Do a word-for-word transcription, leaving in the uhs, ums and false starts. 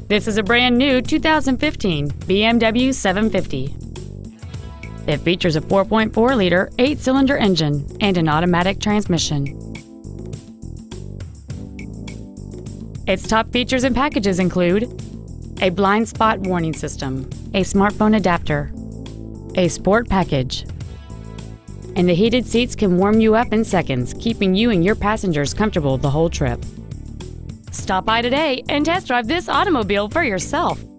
This is a brand new two thousand fifteen B M W seven fifty. It features a four point four liter eight-cylinder engine and an automatic transmission. Its top features and packages include a blind spot warning system, a smartphone adapter, a sport package, and the heated seats can warm you up in seconds, keeping you and your passengers comfortable the whole trip. Stop by today and test drive this automobile for yourself.